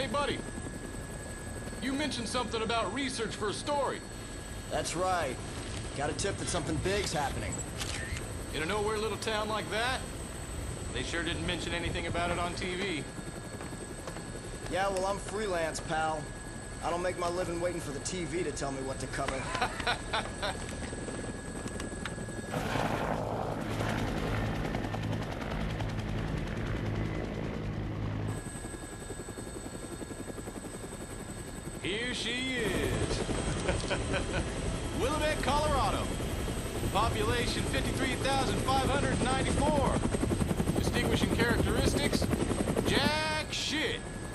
Say, buddy, you mentioned something about research for a story. That's right. Got a tip that something big's happening. In a nowhere little town like that? They sure didn't mention anything about it on TV. Yeah, well, I'm freelance, pal. I don't make my living waiting for the TV to tell me what to cover. Here she is. Willamette, Colorado. Population 53,594. Distinguishing characteristics? Jack shit.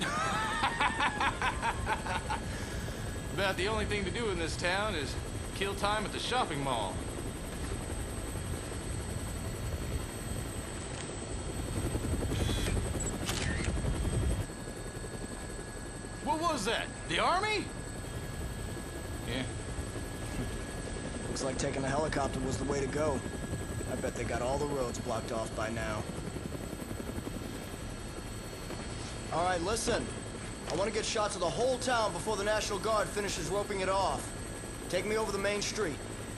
About the only thing to do in this town is kill time at the shopping mall. What was that? The army? Yeah. Looks like taking a helicopter was the way to go. I bet they got all the roads blocked off by now. All right, listen. I want to get shots of the whole town before the National Guard finishes roping it off. Take me over the main street.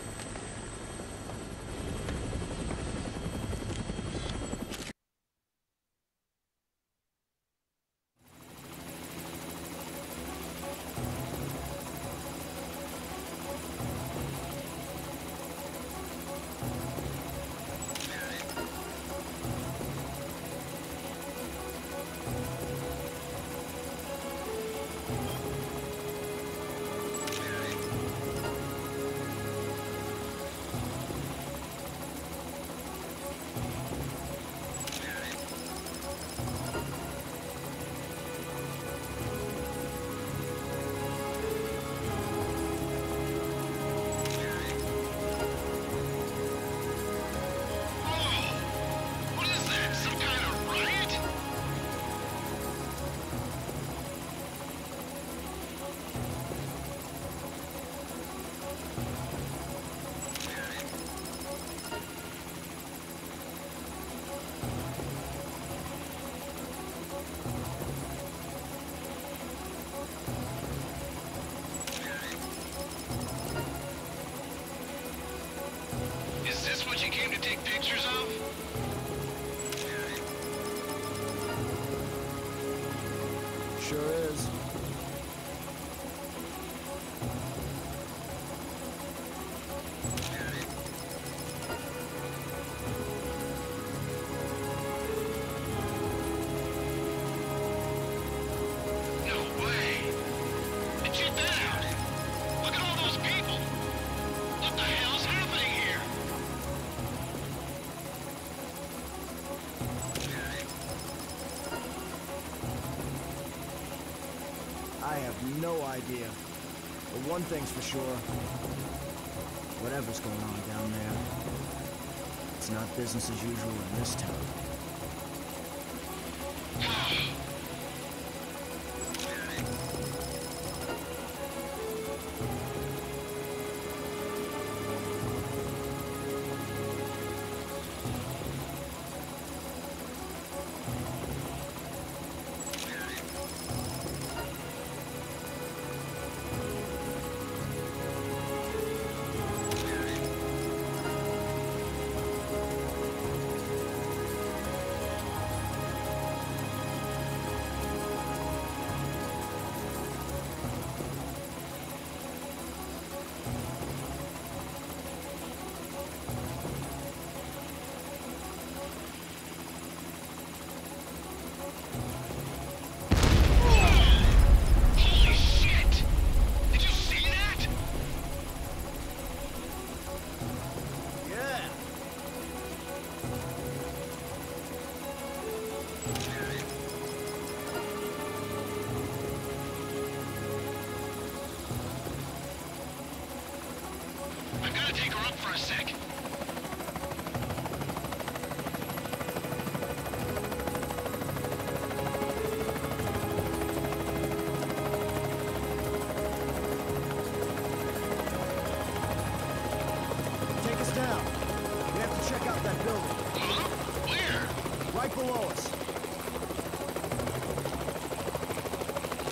Is this what you came to take pictures of? Sure is. No way! Did you that? Look at all those people! What the hell's happening here? I have no idea. But one thing's for sure. Whatever's going on down there, it's not business as usual in this town. Holy shit! Did you see that? Yeah! I've got to take her up for a sec. Take us down. We have to check out that building. Huh? Where? Right below us.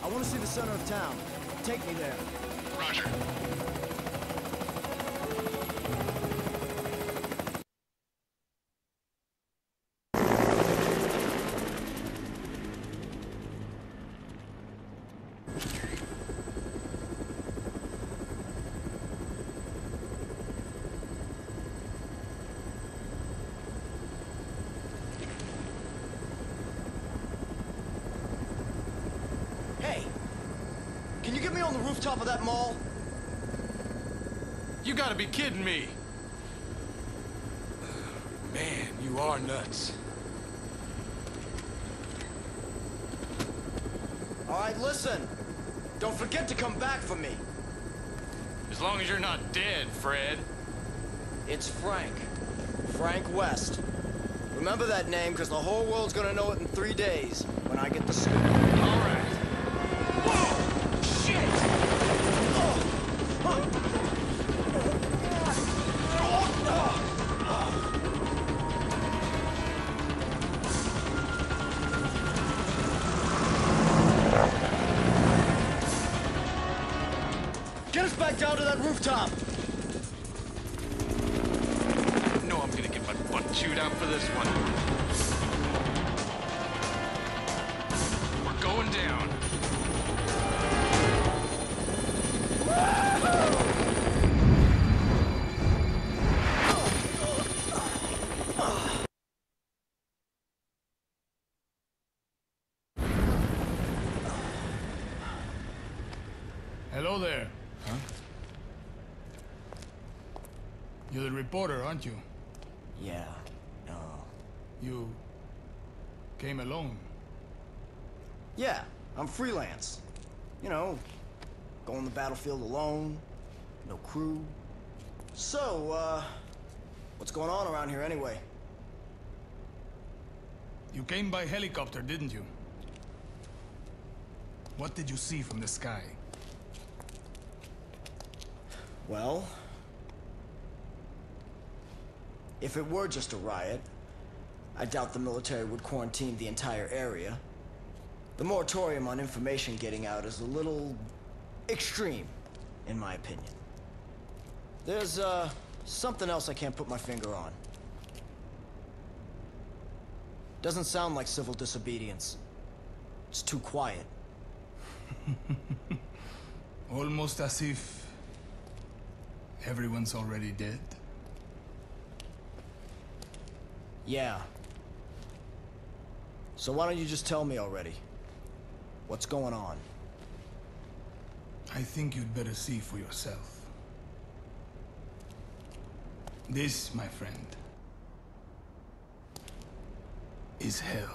I want to see the center of town. Take me there. Roger. Hey! Can you get me on the rooftop of that mall? You gotta be kidding me. Man, you are nuts. All right, listen. Don't forget to come back for me. As long as you're not dead, Fred. It's Frank. Frank West. Remember that name, because the whole world's gonna know it in 3 days, when I get the scoop. All right. Whoa! Shit! Get us back down to that rooftop! No, I'm gonna get my butt chewed out for this one. We're going down. Hello there. Huh? You're the reporter, aren't you? Yeah, no. You came alone. Yeah, I'm freelance. You know, go on the battlefield alone, no crew. So, what's going on around here anyway? You came by helicopter, didn't you? What did you see from the sky? Well, if it were just a riot, I doubt the military would quarantine the entire area. The moratorium on information getting out is a little extreme, in my opinion. There's, something else I can't put my finger on. Doesn't sound like civil disobedience. It's too quiet. Almost as if everyone's already dead. Yeah. So why don't you just tell me already? What's going on? I think you'd better see for yourself. This, my friend, is hell.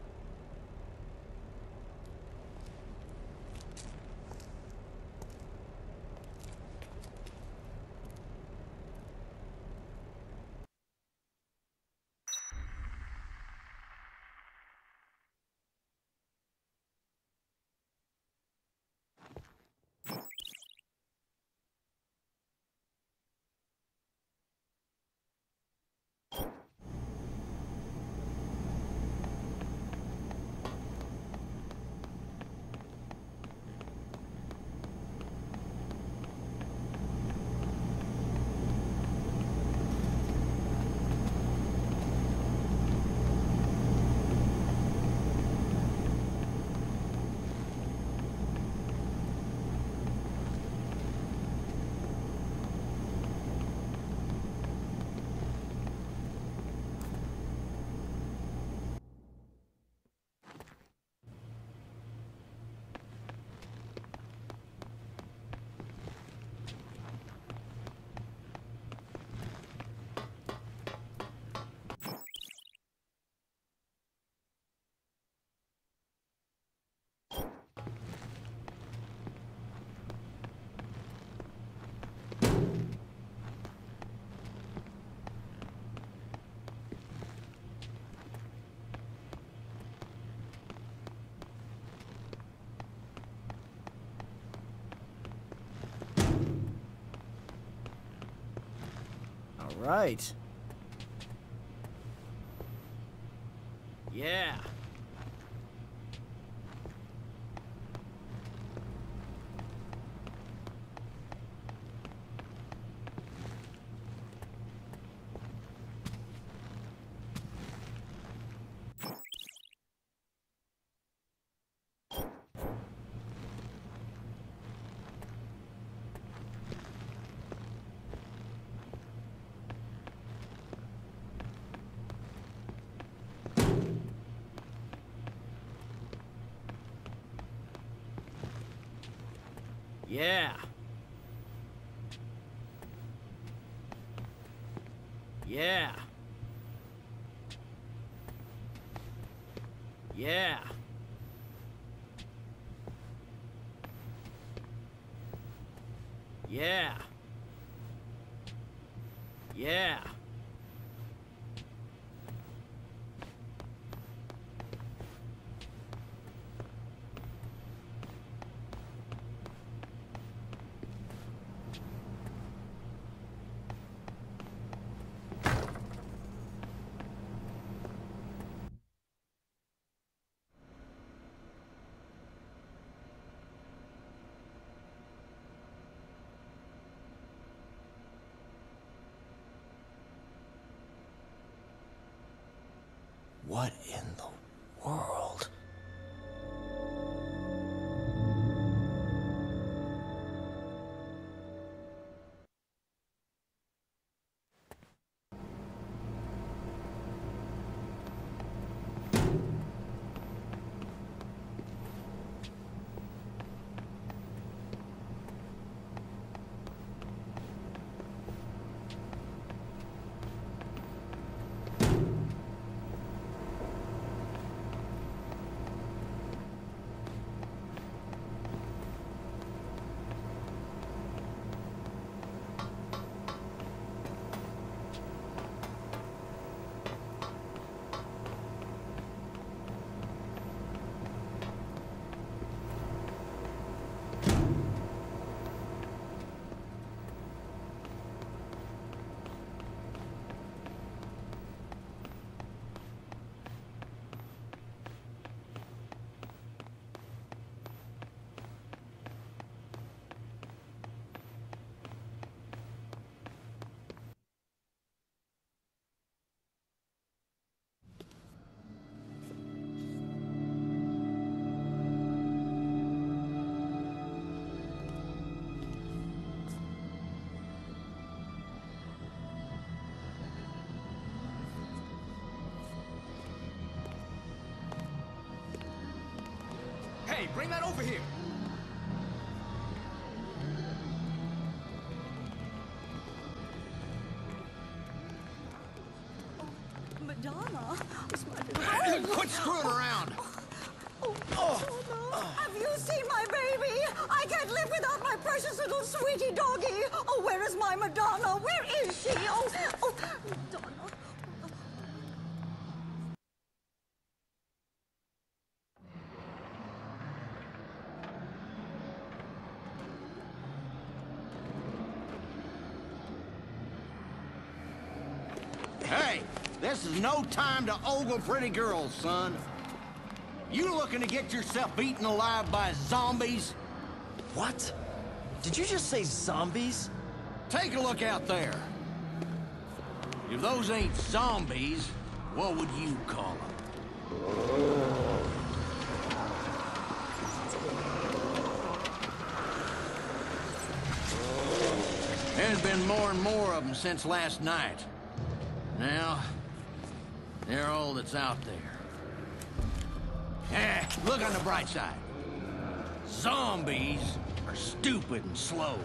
Right. Yeah. Yeah. Yeah. Yeah. Yeah. Yeah. What in the world? Hey, bring that over here! Madonna? Quit screwing around! Have you seen my baby? I can't live without my precious little sweetie doggy. Oh, where is my Madonna? Where is she? Oh, Madonna. Hey, this is no time to ogle pretty girls, son. You looking to get yourself eaten alive by zombies? What? Did you just say zombies? Take a look out there. If those ain't zombies, what would you call them? There's been more and more of them since last night. Now, they're all that's out there. Look on the bright side. Zombies are stupid and slow.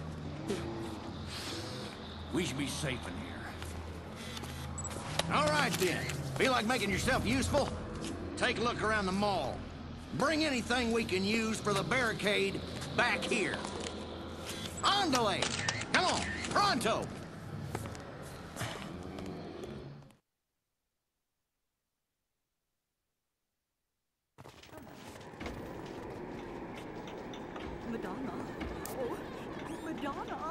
We should be safe in here. All right, then. Feel like making yourself useful? Take a look around the mall. Bring anything we can use for the barricade back here. Andale! Come on, pronto! Madonna? Oh, Madonna?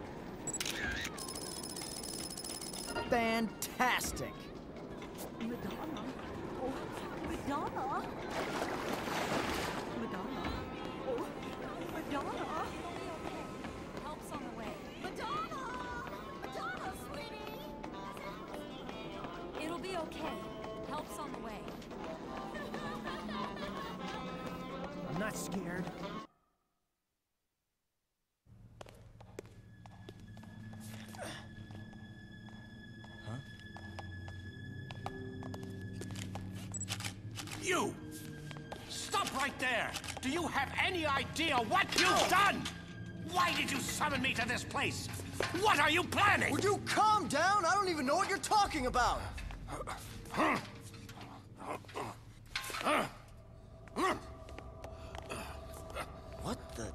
Fantastic. Madonna? Oh, Madonna? Madonna? Oh, Madonna? Help's on the way. Madonna! Madonna, sweetie! It'll be okay. Help's on the way. I'm not scared. You! Stop right there! Do you have any idea what you've done? Why did you summon me to this place? What are you planning? Would you calm down? I don't even know what you're talking about. What the...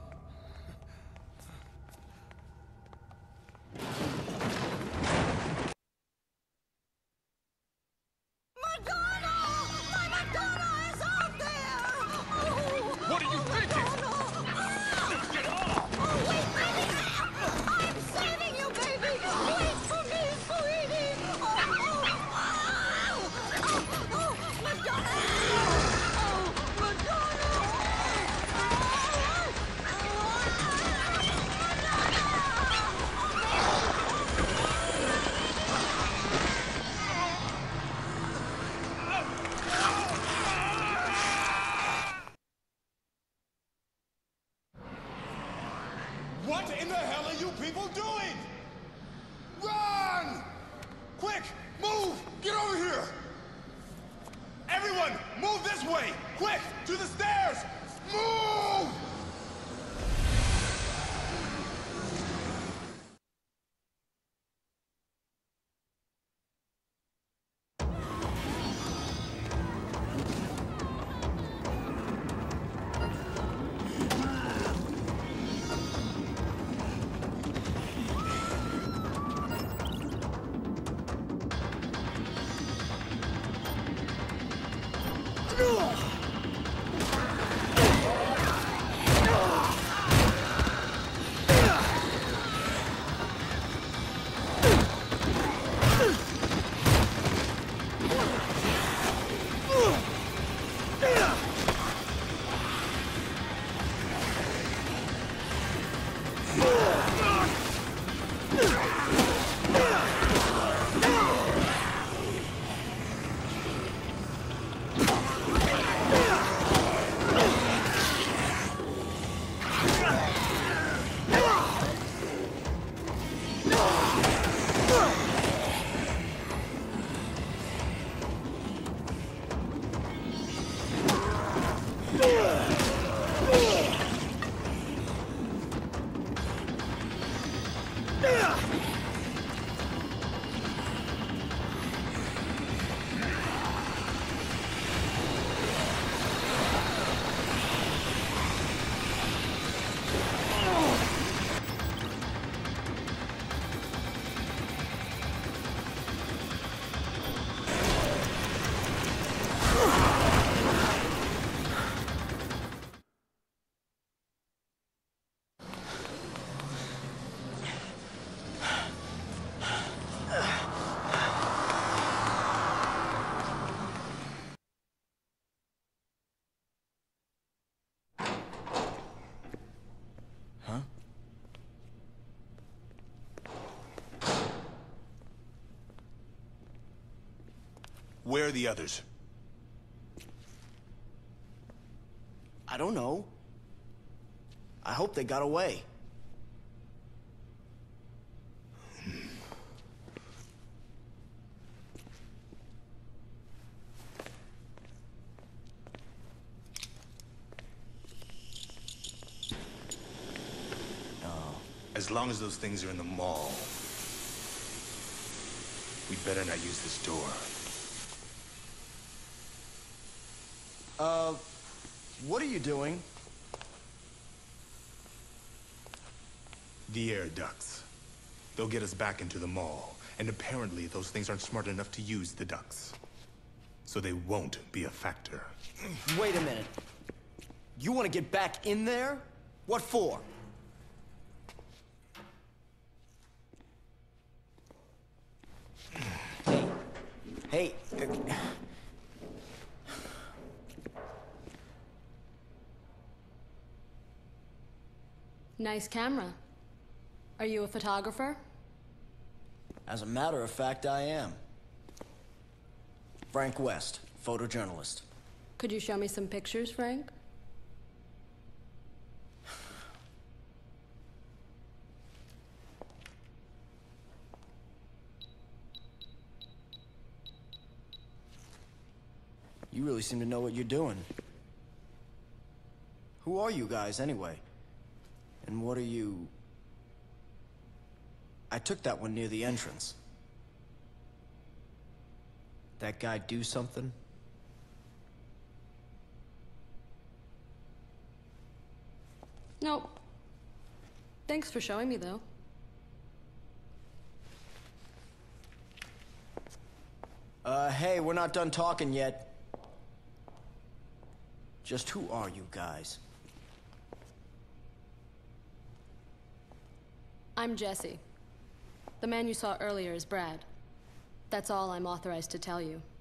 Madonna! My Madonna is out there! Oh, What are you thinking? Get off! Oh, wait, baby! I'm saving you, baby! Wait for me, sweetie! Madonna! Oh, Madonna! What in the hell are you people doing? Run! Quick, move! Get over here! Everyone, move this way! Quick, to the stairs! Move! Where are the others? I don't know. I hope they got away. As long as those things are in the mall, we better not use this door. What are you doing? The air ducts. They'll get us back into the mall, and apparently those things aren't smart enough to use the ducts. So they won't be a factor. Wait a minute. You want to get back in there? What for? Hey. Nice camera. Are you a photographer? As a matter of fact, I am. Frank West, photojournalist. Could you show me some pictures, Frank? You really seem to know what you're doing. Who are you guys, anyway? And And what are you... I took that one near the entrance. That guy do something? Nope. Thanks for showing me, though. Hey, we're not done talking yet. Just who are you guys? I'm Jesse. The man you saw earlier is Brad. That's all I'm authorized to tell you.